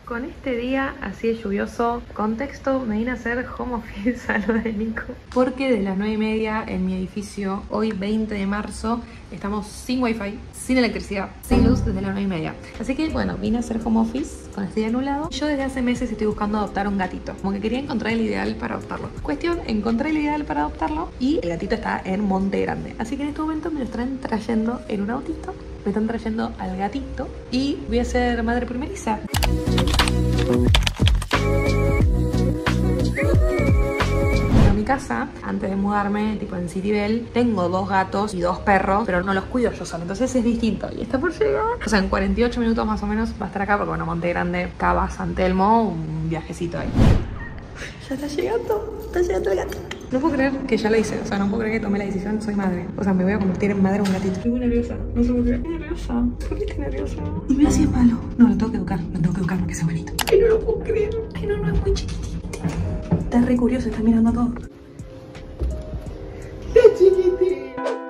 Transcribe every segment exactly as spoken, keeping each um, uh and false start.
Con este día así de lluvioso, contexto, me vine a hacer home office a lo de Nico. Porque de las nueve y media en mi edificio, hoy veinte de marzo, estamos sin wifi, sin electricidad, sin luz desde las nueve y media. Así que bueno, vine a hacer home office con este día anulado. Yo desde hace meses estoy buscando adoptar un gatito. Como que quería encontrar el ideal para adoptarlo. Cuestión, encontré el ideal para adoptarlo y el gatito está en Monte Grande. Así que en este momento me lo están trayendo en un autito. Me están trayendo al gatito y voy a ser madre primeriza. En mi casa, antes de mudarme, tipo en City Bell, tengo dos gatos y dos perros, pero no los cuido yo sola, entonces es distinto. Y está por llegar. O sea, en cuarenta y ocho minutos más o menos va a estar acá, porque bueno, Monte Grande, Cava, San Telmo, un viajecito ahí. Ya está llegando, está llegando el gato. No puedo creer que ya lo hice, o sea, no puedo creer que tomé la decisión, soy madre. O sea, me voy a convertir en madre de un gatito. Estoy muy nerviosa, no sé por qué. Estoy nerviosa, ¿por qué estoy nerviosa? Y me hacía malo. No, lo tengo que educar, lo tengo que educar porque es bonito. Ay, no lo puedo creer. Ay, no, no, es muy chiquitito. Está re curioso, está mirando todo. ¡Está chiquitito!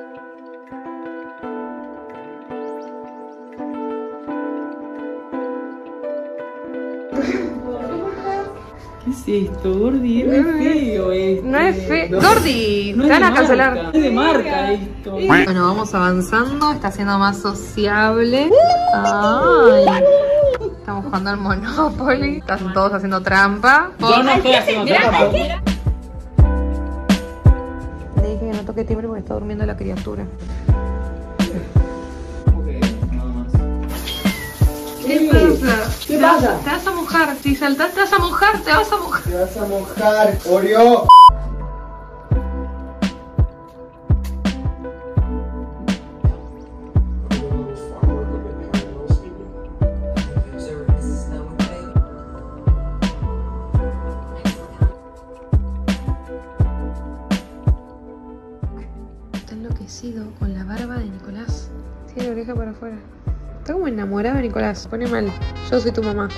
¿Qué es esto, Gordi? Es feo esto. No es feo. Gordi, te van a cancelar. No es de marca esto. Bueno, vamos avanzando. Está siendo más sociable. Ay. Estamos jugando al Monopoly. Están todos haciendo trampa. Yo no estoy haciendo trampa. Le dije que no toque timbre porque está durmiendo la criatura. ¿Qué pasa? ¿Qué pasa? Te vas a mojar. Si saltás, te vas a mojar. Te vas a mojar. Te vas a mojar, Oreo. Está enloquecido con la barba de Nicolás. Tiene la oreja para afuera. Está como enamorado de Nicolás. Pone mal. Yo soy tu mamá.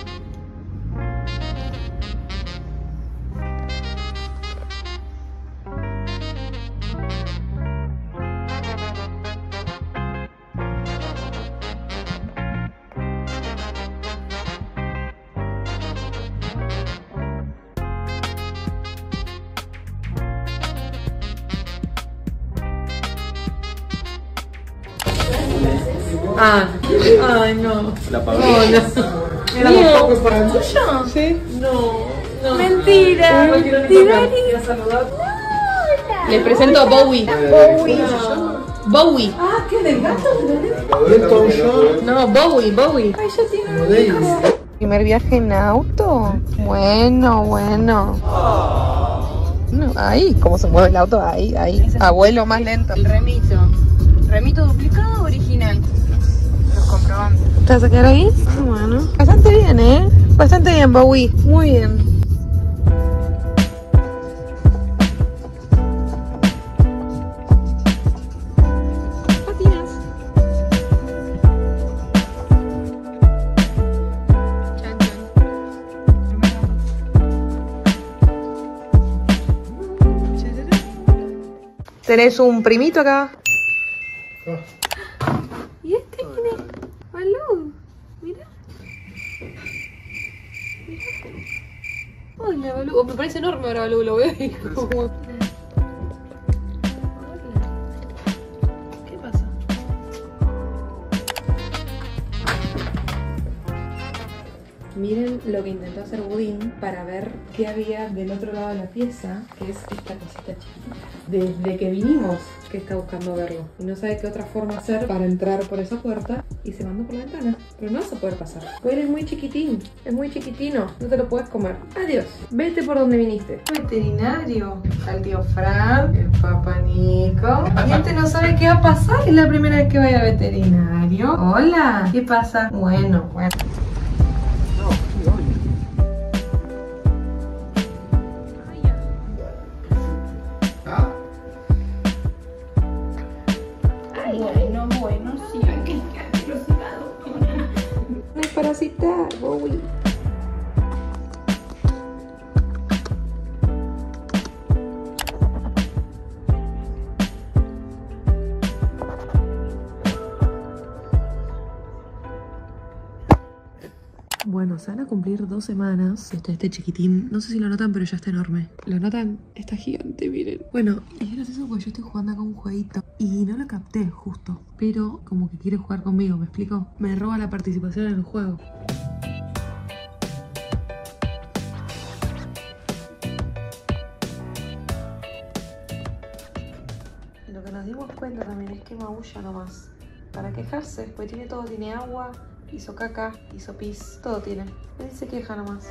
Ah, ay no. La Oh, pagué. no. Era un poco para el ¿Tuyo? ¿Sí? No, no. Mentira. ¿Quieres saludar? Les presento a Bowie. Bowie. Bowie. Ah, ¿qué del gato? Elton John. No, Bowie, Bowie. Ay, ya tiene un hijo. ¿Primer viaje en auto? Bueno, bueno. No, ahí, ¿cómo se mueve el auto? Ahí, ahí. Abuelo más lento. El remito. ¿Remito duplicado o original? Los comprobantes. ¿Te vas a quedar ahí? Bueno. Bastante bien, ¿eh? Bastante bien, Bowie. Muy bien. Patinas. Chan, chan. ¿Tenés un primito acá? ¿Y este quién es? Balú. Mira. Mira. Hola, Balú. Oh, me parece enorme ahora, Balú. Lo veo ahí como... ¿Qué pasa? Miren lo que intentó hacer Budín para ver qué había del otro lado de la pieza, que es esta cosita chiquita. Desde que vinimos, que está buscando verlo. Y no sabe qué otra forma hacer para entrar por esa puerta y se mandó por la ventana. Pero no vas a poder pasar. Pues él es muy chiquitín, es muy chiquitino. No te lo puedes comer. Adiós. Vete por donde viniste. Veterinario. Al tío Fran, el papá Nico. Y este no sabe qué va a pasar. Es la primera vez que vaya a veterinario. Hola. ¿Qué pasa? Bueno, bueno. Bueno, bueno, sí. Hay que No es parasitar, Bowie. a cumplir dos semanas. Este, este chiquitín, no sé si lo notan, pero ya está enorme. ¿Lo notan? Está gigante, miren. Bueno, es gracioso porque yo estoy jugando acá un jueguito y no lo capté justo, pero como que quiere jugar conmigo, ¿me explico? Me roba la participación en el juego. Lo que nos dimos cuenta también es que maulla nomás. Para quejarse, pues tiene todo, tiene agua, hizo caca, hizo pis, todo tiene. Él se queja nomás.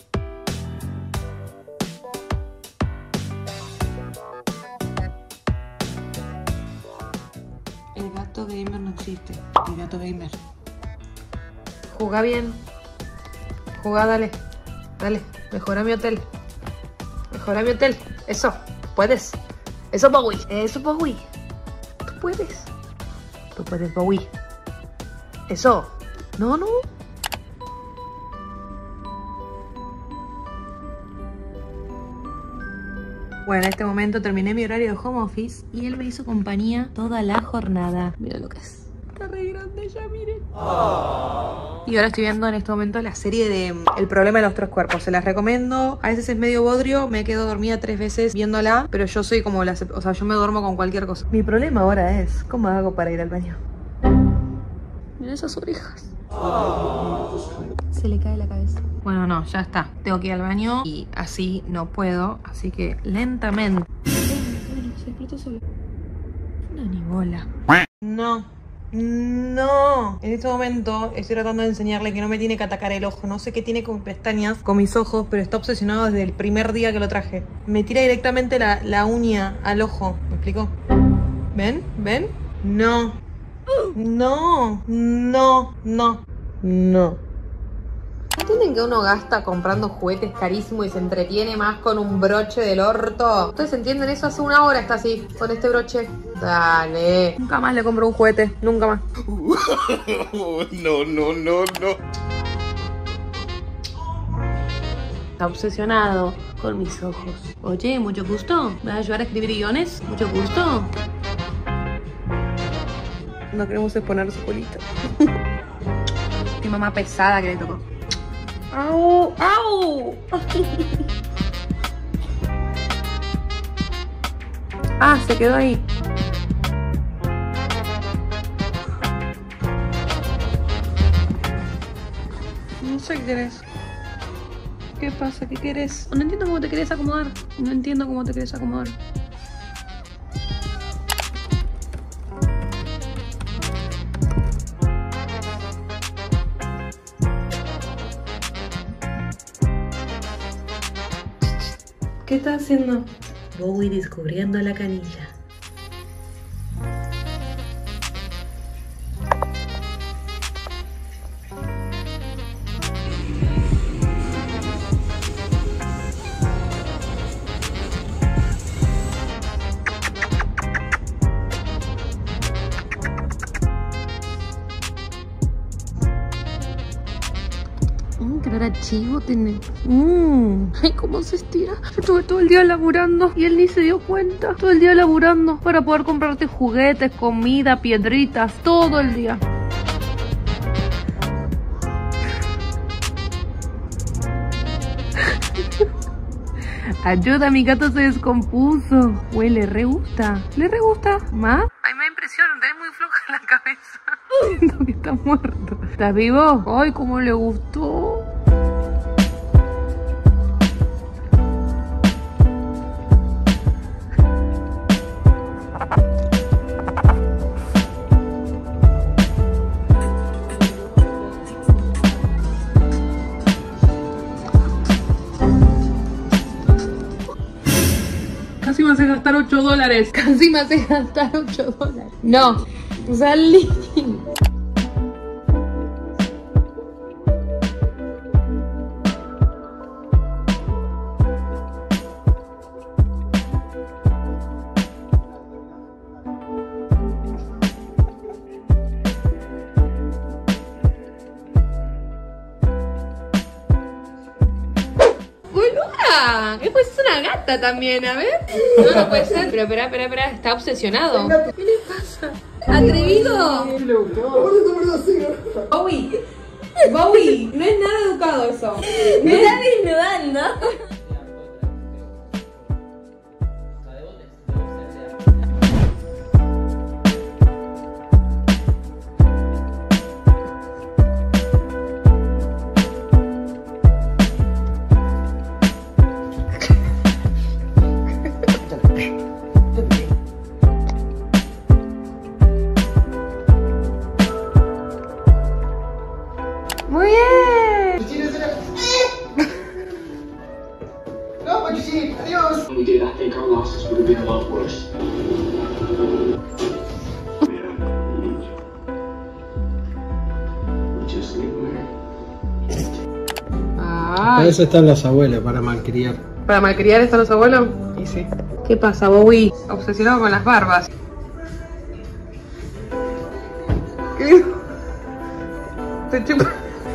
El gato gamer no existe. El gato gamer. Jugá bien. Jugá, dale. Dale. Mejora mi hotel. Mejora mi hotel. Eso. Puedes. Eso, Bowie. Eso, Bowie. Tú puedes. Tú puedes, Bowie. Eso. No, no. Bueno, en este momento terminé mi horario de home office y él me hizo compañía toda la jornada. Mira lo que es. Está re grande ya, miren. Oh. Y ahora estoy viendo en este momento la serie de El problema de los tres cuerpos. Se las recomiendo. A veces es medio bodrio. Me quedo dormida tres veces viéndola. Pero yo soy como la... O sea, yo me duermo con cualquier cosa. Mi problema ahora es ¿cómo hago para ir al baño? Miren esas orejas. Oh. Se le cae la cabeza. Bueno, no, ya está. Tengo que ir al baño y así no puedo. Así que lentamente. Bueno, se explotó solo. Una ni bola. No. No. En este momento estoy tratando de enseñarle que no me tiene que atacar el ojo. No sé qué tiene con pestañas, con mis ojos, pero está obsesionado desde el primer día que lo traje. Me tira directamente la, la uña al ojo. ¿Me explico? ¿Ven? ¿Ven? No. No. No. No. No. ¿Entienden que uno gasta comprando juguetes carísimos y se entretiene más con un broche del orto? ¿Ustedes entienden eso? Hace una hora está así, con este broche. Dale. Nunca más le compro un juguete, nunca más. No, no, no, no. Está obsesionado con mis ojos. Oye, mucho gusto. ¿Me vas a ayudar a escribir guiones? Mucho gusto. No queremos exponer su culito. Mi mamá pesada que le tocó. ¡Au! ¡Au! Ah, se quedó ahí. No sé qué querés. ¿Qué pasa? ¿Qué querés? No entiendo cómo te querés acomodar. No entiendo cómo te querés acomodar. ¿Qué estás haciendo? Bowie descubriendo la canilla. Mmm, qué olor a chivo tiene. Mmm, ay, cómo se estira. Yo estuve todo el día laburando y él ni se dio cuenta. Todo el día laburando para poder comprarte juguetes, comida, piedritas, todo el día. Ayuda, mi gato se descompuso. Güey, le re gusta. ¿Le re gusta? ¿Más? Ay, me da impresión, tenés muy floja la cabeza. Siento que está muerto. ¿Estás vivo? Ay, cómo le gustó. Casi me hace gastar ocho dólares. Casi me hace gastar ocho dólares. No, salí. Pues es una gata también, a ver. No, no puede ser. Pero espera, espera, espera. Está obsesionado. ¿Qué le pasa? ¿Atrevido? ¿Qué le gustó? Bowie. Bowie, no es nada educado eso. Me está desnudando. Muy bien. No, Pachuchín, adiós. When we did, I think our losses would have been a lot worse. We just need Mary. Ah, Para eso están los abuelos, para malcriar. ¿para malcriar están los abuelos? Y sí. ¿Qué pasa, Bowie? Obsesionado con las barbas. ¿Qué? Te chupa.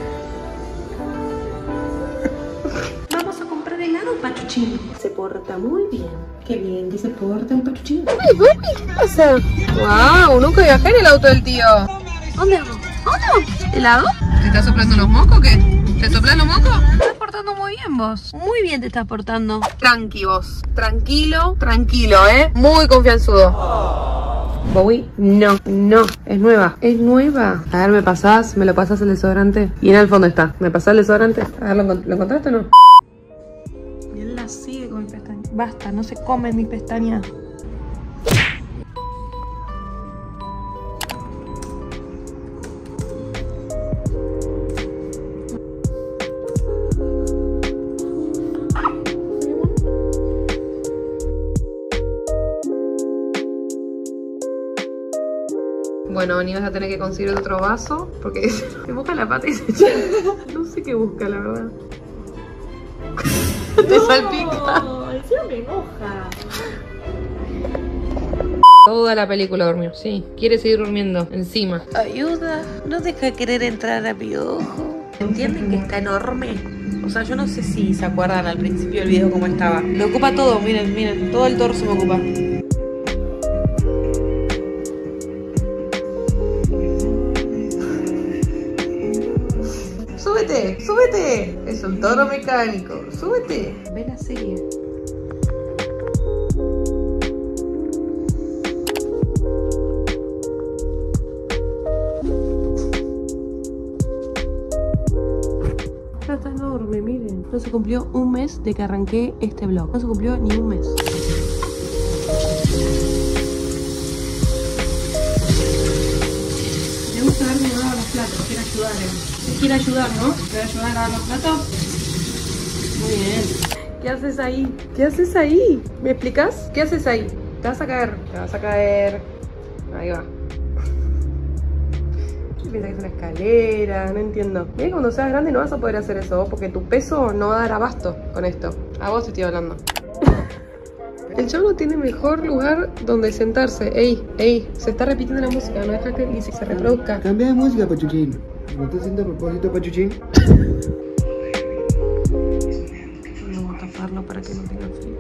Vamos a comprar helado, Pachuchín. Se porta muy bien. Qué bien que se porta el Pachuchín. Ay, Barbie, ¿qué pasa? Wow, nunca viajé en el auto del tío. ¿Dónde vamos? ¿Dónde? ¿Helado? ¿Te estás soplando los mocos o qué? ¿Te soplas los mocos? Te estás portando muy bien vos. Muy bien te estás portando. Tranqui vos. Tranquilo, tranquilo, ¿eh? Muy confianzudo. Bowie, no, no, es nueva, es nueva. A ver, ¿me pasás? ¿Me lo pasás el desodorante? Y en el fondo está. ¿Me pasás el desodorante? A ver, ¿lo, encont- ¿lo encontraste o no? Y él la sigue con mi pestaña. Basta, no se comen mis pestañas. Bueno, ni vas a tener que conseguir otro vaso porque se busca la pata y se echa. No sé qué busca, la verdad. Te salpica. No, encima me moja. Toda la película durmió, sí. Quiere seguir durmiendo encima. Ayuda, no deja querer entrar a mi ojo. ¿Entienden que está enorme? O sea, yo no sé si se acuerdan al principio del video cómo estaba. Me ocupa todo, miren, miren. Todo el torso me ocupa. ¡Súbete! ¡Súbete! Es un toro mecánico. ¡Súbete! Ve la serie. Ya está enorme, miren. No se cumplió un mes de que arranqué este vlog. No se cumplió ni un mes. Me gusta darme a lavar los platos. Quiero ayudar, ¿eh? Quiere ayudar, ¿no? ¿Quiere ayudar a lavar los platos? Muy bien. ¿Qué haces ahí? ¿Qué haces ahí? ¿Me explicas? ¿Qué haces ahí? Te vas a caer. Te vas a caer. Ahí va. ¿Qué piensas que es una escalera? No entiendo. Mira que cuando seas grande no vas a poder hacer eso, porque tu peso no va a dar abasto con esto. A vos te estoy hablando. El chavo no tiene mejor lugar donde sentarse. Ey, ey, se está repitiendo la música, no deja que ni se reproduzca. Cambia de música, Pachuchín. ¿No estás haciendo a propósito, Pachuchín? Vamos a taparlo para que no tenga frío.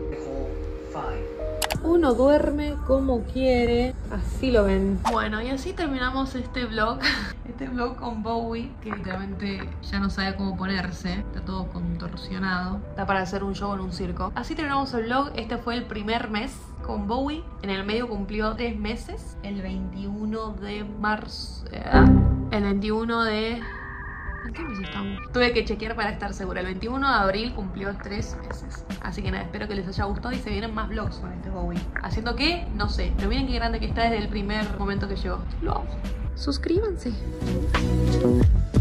Uno duerme como quiere, así lo ven. Bueno, y así terminamos este vlog. Este vlog con Bowie, que literalmente ya no sabe cómo ponerse. Está todo contorsionado. Está para hacer un show en un circo. Así terminamos el vlog. Este fue el primer mes con Bowie. En el medio cumplió tres meses. El veintiuno de marzo... El veintiuno de... ¿En qué mes estamos? Tuve que chequear para estar segura. El veintiuno de abril cumplió tres meses. Así que nada, espero que les haya gustado y se vienen más vlogs con este Bowie. Haciendo que, no sé, pero miren qué grande que está desde el primer momento que llegó. Lo amo. Suscríbanse.